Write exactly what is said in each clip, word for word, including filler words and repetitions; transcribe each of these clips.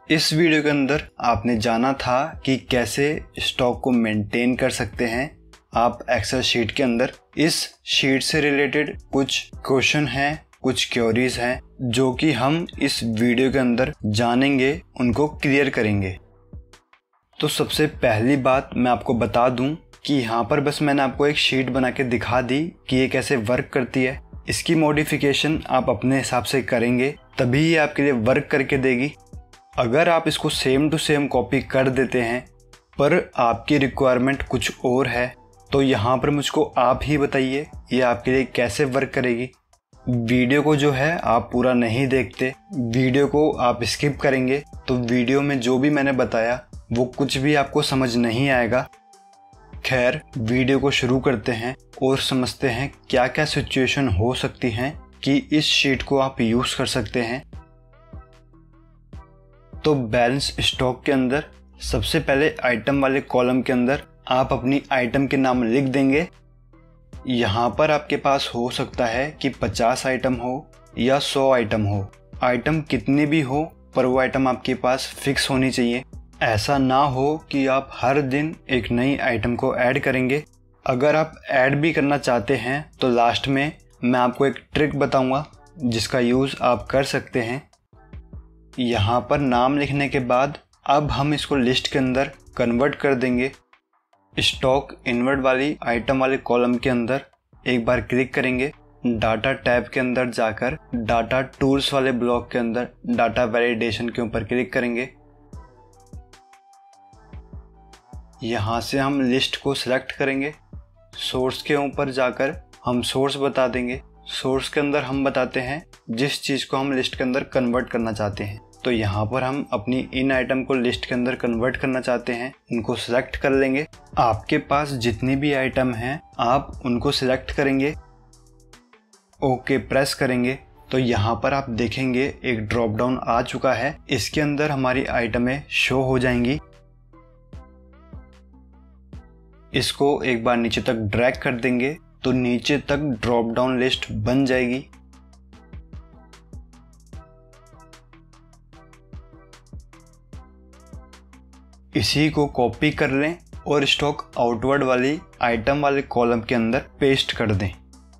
इस वीडियो के अंदर आपने जाना था कि कैसे स्टॉक को मेंटेन कर सकते हैं आप एक्सेल शीट के अंदर। इस शीट से रिलेटेड कुछ क्वेश्चन हैं, कुछ क्वेरीज हैं जो कि हम इस वीडियो के अंदर जानेंगे, उनको क्लियर करेंगे। तो सबसे पहली बात मैं आपको बता दूं कि यहाँ पर बस मैंने आपको एक शीट बना के दिखा दी कि ये कैसे वर्क करती है। इसकी मॉडिफिकेशन आप अपने हिसाब से करेंगे तभी ये आपके लिए वर्क करके देगी। अगर आप इसको सेम टू सेम कॉपी कर देते हैं पर आपकी रिक्वायरमेंट कुछ और है तो यहाँ पर मुझको आप ही बताइए ये आपके लिए कैसे वर्क करेगी। वीडियो को जो है आप पूरा नहीं देखते, वीडियो को आप स्किप करेंगे तो वीडियो में जो भी मैंने बताया वो कुछ भी आपको समझ नहीं आएगा। खैर, वीडियो को शुरू करते हैं और समझते हैं क्या क्या सिचुएशन हो सकती हैं कि इस शीट को आप यूज़ कर सकते हैं। तो बैलेंस स्टॉक के अंदर सबसे पहले आइटम वाले कॉलम के अंदर आप अपनी आइटम के नाम लिख देंगे। यहाँ पर आपके पास हो सकता है कि पचास आइटम हो या सौ आइटम हो, आइटम कितनी भी हो पर वो आइटम आपके पास फिक्स होनी चाहिए। ऐसा ना हो कि आप हर दिन एक नई आइटम को ऐड करेंगे। अगर आप ऐड भी करना चाहते हैं तो लास्ट में मैं आपको एक ट्रिक बताऊंगा जिसका यूज़ आप कर सकते हैं। यहाँ पर नाम लिखने के बाद अब हम इसको लिस्ट के अंदर कन्वर्ट कर देंगे। स्टॉक इनवर्ट वाली आइटम वाले कॉलम के अंदर एक बार क्लिक करेंगे, डाटा टैब के अंदर जाकर डाटा टूल्स वाले ब्लॉक के अंदर डाटा वैलिडेशन के ऊपर क्लिक करेंगे। यहाँ से हम लिस्ट को सिलेक्ट करेंगे। सोर्स के ऊपर जाकर हम सोर्स बता देंगे। सोर्स के अंदर हम बताते हैं जिस चीज़ को हम लिस्ट के अंदर कन्वर्ट करना चाहते हैं। तो यहाँ पर हम अपनी इन आइटम को लिस्ट के अंदर कन्वर्ट करना चाहते हैं, उनको सिलेक्ट कर लेंगे। आपके पास जितनी भी आइटम हैं आप उनको सिलेक्ट करेंगे, ओके प्रेस करेंगे तो यहाँ पर आप देखेंगे एक ड्रॉप डाउन आ चुका है। इसके अंदर हमारी आइटमें शो हो जाएंगी। इसको एक बार नीचे तक ड्रैग कर देंगे तो नीचे तक ड्रॉप डाउन लिस्ट बन जाएगी। इसी को कॉपी कर लें और स्टॉक आउटवर्ड वाली आइटम वाले कॉलम के अंदर पेस्ट कर दें।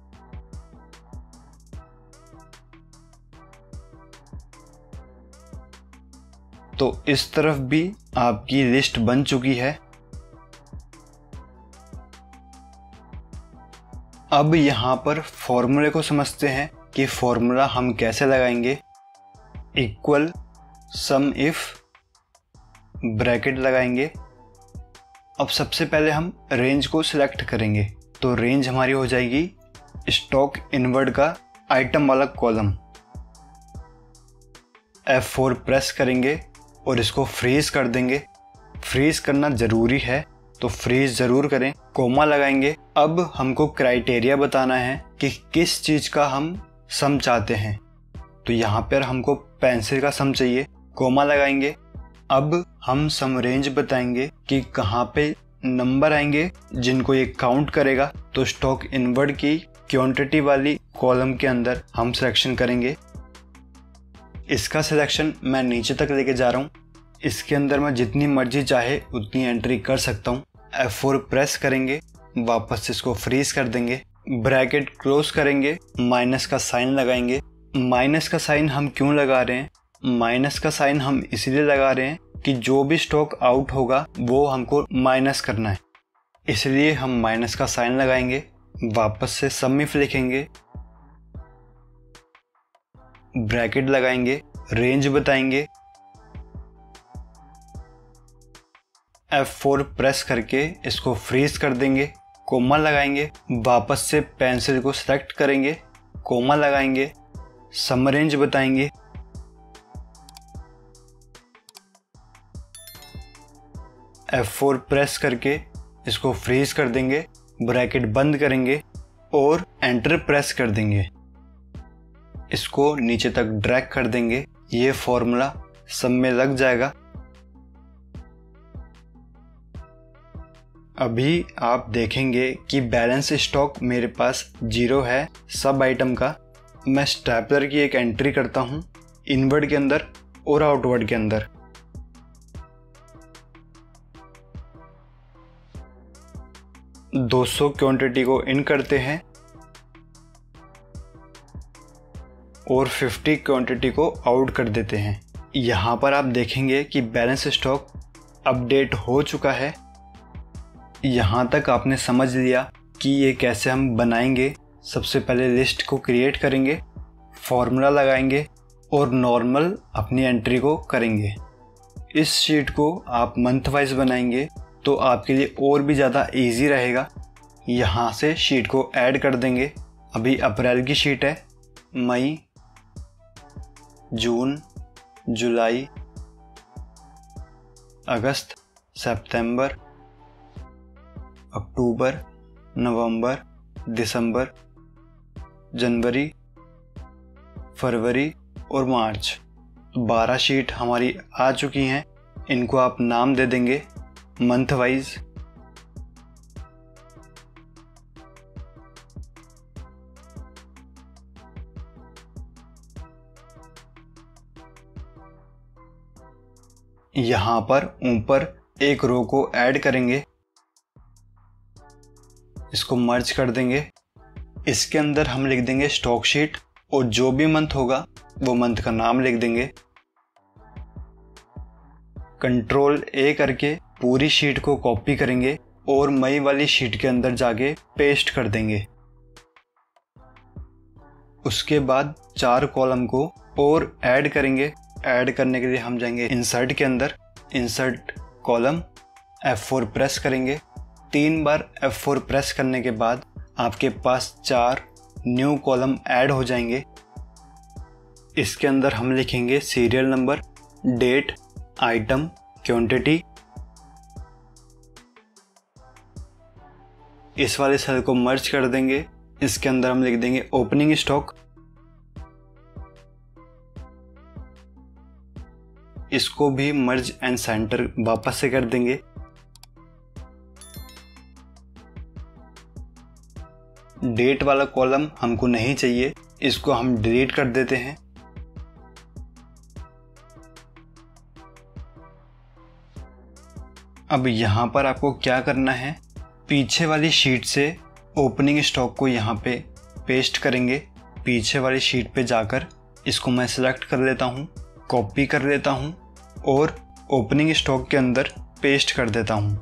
तो इस तरफ भी आपकी लिस्ट बन चुकी है। अब यहाँ पर फॉर्मूले को समझते हैं कि फॉर्मूला हम कैसे लगाएंगे। इक्वल सम इफ ब्रैकेट लगाएंगे। अब सबसे पहले हम रेंज को सिलेक्ट करेंगे तो रेंज हमारी हो जाएगी स्टॉक इनवर्ट का आइटम वाला कॉलम। एफ फोर प्रेस करेंगे और इसको फ्रीज कर देंगे। फ्रीज करना ज़रूरी है तो फ्रीज ज़रूर करें। कोमा लगाएंगे। अब हमको क्राइटेरिया बताना है कि किस चीज़ का हम सम चाहते हैं। तो यहाँ पर हमको पेंसिल का सम चाहिए, कोमा लगाएंगे। अब हम सम रेंज बताएंगे कि कहाँ पे नंबर आएंगे जिनको ये काउंट करेगा। तो स्टॉक इनवर्ट की क्वांटिटी वाली कॉलम के अंदर हम सिलेक्शन करेंगे। इसका सिलेक्शन मैं नीचे तक लेके जा रहा हूँ। इसके अंदर मैं जितनी मर्जी चाहे उतनी एंट्री कर सकता हूँ। एफ फोर प्रेस करेंगे, वापस इसको फ्रीज कर देंगे, ब्रैकेट क्लोज करेंगे, माइनस का साइन लगाएंगे। माइनस का साइन हम क्यों लगा रहे हैं? माइनस का साइन हम इसलिए लगा रहे हैं कि जो भी स्टॉक आउट होगा वो हमको माइनस करना है, इसलिए हम माइनस का साइन लगाएंगे। वापस से सम इफ लिखेंगे, ब्रैकेट लगाएंगे, रेंज बताएंगे, एफ फोर प्रेस करके इसको फ्रीज कर देंगे, कोमा लगाएंगे, वापस से पेंसिल को सिलेक्ट करेंगे, कोमा लगाएंगे, सम रेंज बताएंगे, एफ फोर प्रेस करके इसको फ्रीज कर देंगे, ब्रैकेट बंद करेंगे और एंटर प्रेस कर देंगे। इसको नीचे तक ड्रैग कर देंगे। ये फॉर्मूला सब में लग जाएगा। अभी आप देखेंगे कि बैलेंस स्टॉक मेरे पास जीरो है सब आइटम का। मैं स्टेपलर की एक एंट्री करता हूँ इनवर्ड के अंदर और आउटवर्ड के अंदर। दो सौ क्वांटिटी को इन करते हैं और पचास क्वांटिटी को आउट कर देते हैं। यहाँ पर आप देखेंगे कि बैलेंस स्टॉक अपडेट हो चुका है। यहाँ तक आपने समझ लिया कि ये कैसे हम बनाएंगे। सबसे पहले लिस्ट को क्रिएट करेंगे, फॉर्मूला लगाएंगे और नॉर्मल अपनी एंट्री को करेंगे। इस शीट को आप मंथ वाइज बनाएंगे तो आपके लिए और भी ज़्यादा इजी रहेगा। यहाँ से शीट को ऐड कर देंगे। अभी अप्रैल की शीट है, मई, जून, जुलाई, अगस्त, सितंबर, अक्टूबर, नवंबर, दिसंबर, जनवरी, फरवरी और मार्च। बारह शीट हमारी आ चुकी हैं। इनको आप नाम दे देंगे मंथ वाइज। यहाँ पर ऊपर एक रो को ऐड करेंगे, इसको मर्ज कर देंगे। इसके अंदर हम लिख देंगे स्टॉक शीट और जो भी मंथ होगा वो मंथ का नाम लिख देंगे। कंट्रोल ए करके पूरी शीट को कॉपी करेंगे और मई वाली शीट के अंदर जाके पेस्ट कर देंगे। उसके बाद चार कॉलम को और ऐड करेंगे। ऐड करने के लिए हम जाएंगे इंसर्ट के अंदर, insert column, F four press करेंगे। तीन बार एफ फोर प्रेस करने के बाद आपके पास चार न्यू कॉलम ऐड हो जाएंगे। इसके अंदर हम लिखेंगे serial number, date, item, quantity. इस वाले सेल को मर्ज कर देंगे। इसके अंदर हम लिख देंगे ओपनिंग स्टॉक। इसको भी मर्ज एंड सेंटर वापस से कर देंगे। डेट वाला कॉलम हमको नहीं चाहिए, इसको हम डिलीट कर देते हैं। अब यहाँ पर आपको क्या करना है, पीछे वाली शीट से ओपनिंग स्टॉक को यहाँ पे पेस्ट करेंगे। पीछे वाली शीट पे जाकर इसको मैं सिलेक्ट कर लेता हूँ, कॉपी कर लेता हूँ और ओपनिंग स्टॉक के अंदर पेस्ट कर देता हूँ।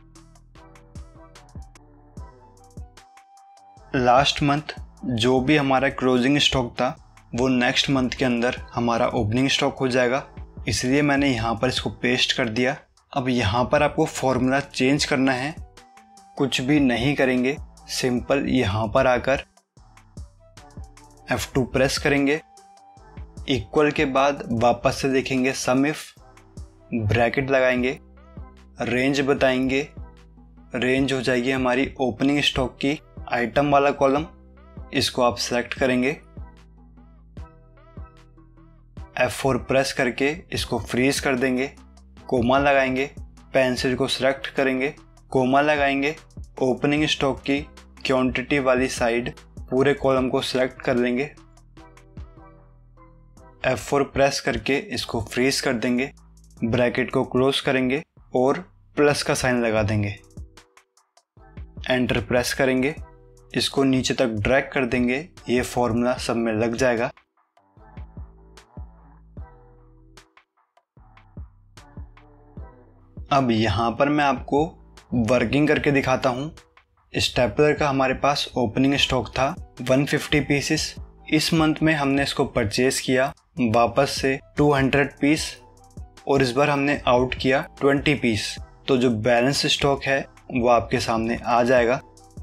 लास्ट मंथ जो भी हमारा क्लोजिंग स्टॉक था वो नेक्स्ट मंथ के अंदर हमारा ओपनिंग स्टॉक हो जाएगा, इसलिए मैंने यहाँ पर इसको पेस्ट कर दिया। अब यहाँ पर आपको फॉर्मूला चेंज करना है, कुछ भी नहीं करेंगे, सिंपल यहाँ पर आकर एफ टू प्रेस करेंगे। इक्वल के बाद वापस से देखेंगे सम इफ, ब्रैकेट लगाएंगे, रेंज बताएंगे। रेंज हो जाएगी हमारी ओपनिंग स्टॉक की आइटम वाला कॉलम, इसको आप सेलेक्ट करेंगे। एफ फोर प्रेस करके इसको फ्रीज कर देंगे, कोमा लगाएंगे, पेंसिल को सिलेक्ट करेंगे, कोमा लगाएंगे। ओपनिंग स्टॉक की क्वांटिटी वाली साइड पूरे कॉलम को सिलेक्ट कर लेंगे। एफ फोर प्रेस करके इसको फ्रीज कर देंगे, ब्रैकेट को क्लोज करेंगे और प्लस का साइन लगा देंगे। एंटर प्रेस करेंगे, इसको नीचे तक ड्रैग कर देंगे, ये फॉर्मूला सब में लग जाएगा। अब यहाँ पर मैं आपको वर्किंग करके दिखाता हूँ। स्टेपलर का हमारे पास ओपनिंग स्टॉक था एक सौ पचास पीसेस। इस मंथ में हमने इसको परचेज किया वापस से दो सौ पीस और इस बार हमने आउट किया बीस पीस। तो जो बैलेंस स्टॉक है वो आपके सामने आ जाएगा।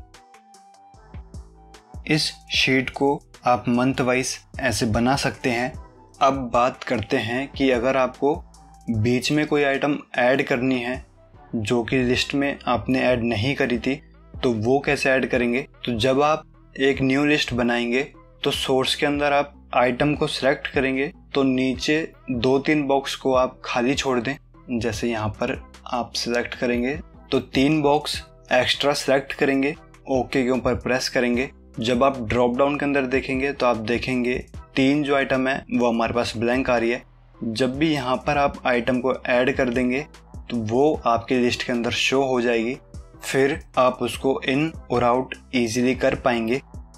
इस शीट को आप मंथ वाइज ऐसे बना सकते हैं। अब बात करते हैं कि अगर आपको बीच में कोई आइटम ऐड करनी है जो कि लिस्ट में आपने ऐड नहीं करी थी, तो वो कैसे ऐड करेंगे। तो जब आप एक न्यू लिस्ट बनाएंगे तो सोर्स के अंदर आप आइटम को सिलेक्ट करेंगे तो नीचे दो तीन बॉक्स को आप खाली छोड़ दें। जैसे यहाँ पर आप सिलेक्ट करेंगे तो तीन बॉक्स एक्स्ट्रा सिलेक्ट करेंगे, ओके के ऊपर प्रेस करेंगे। जब आप ड्रॉप डाउन के अंदर देखेंगे तो आप देखेंगे तीन जो आइटम है वो हमारे पास ब्लैंक आ रही है। जब भी यहाँ पर आप आइटम को ऐड कर देंगे तो वो आपके लिस्ट के अंदर शो हो जाएगी। फिर आप उसको इन और आउट इजीली कर पाएंगे।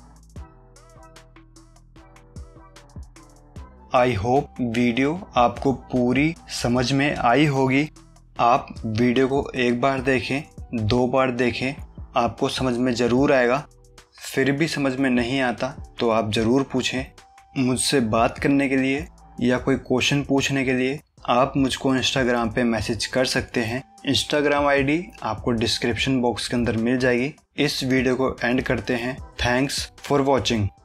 आई होप वीडियो आपको पूरी समझ में आई होगी। आप वीडियो को एक बार देखें, दो बार देखें, आपको समझ में ज़रूर आएगा। फिर भी समझ में नहीं आता तो आप ज़रूर पूछें। मुझसे बात करने के लिए या कोई क्वेश्चन पूछने के लिए आप मुझको इंस्टाग्राम पे मैसेज कर सकते हैं। इंस्टाग्राम आईडी आपको डिस्क्रिप्शन बॉक्स के अंदर मिल जाएगी। इस वीडियो को एंड करते हैं। Thanks for watching.